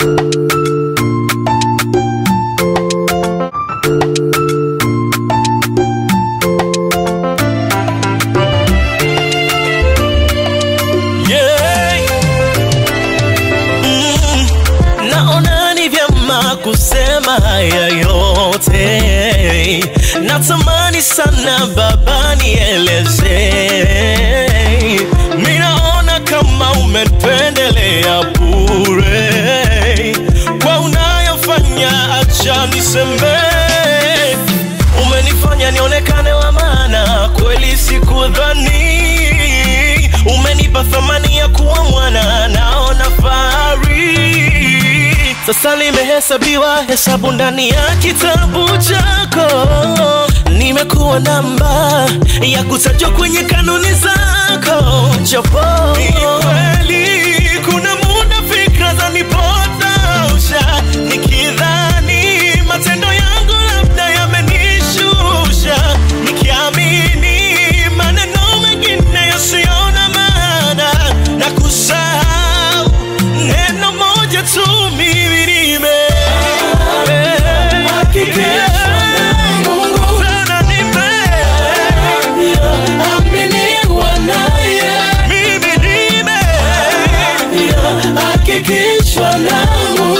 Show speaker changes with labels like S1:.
S1: kusema haya yote, natamani sana baba nieleze. Minaona kama umependelea bure kwa unayofanya, acha niseme. Umenifanya nionekane wa maana, kweli sikudhani. Umenipa thamani ya kuwa mwana, naona fahari. Sasa nimehesabiwa hesabu ndani ya kitabu chako. Nimekuwa namba ya kutajwa kwenye kanuni zako. Japo ni kweli kuna muda fikra zanipotosha, nikidhani matendo yangu labda yamenishusha, nikiamini maneno mengine yasiona maana, na kusahau neno moja tu.
S2: Nimehakikishwa na Mungu.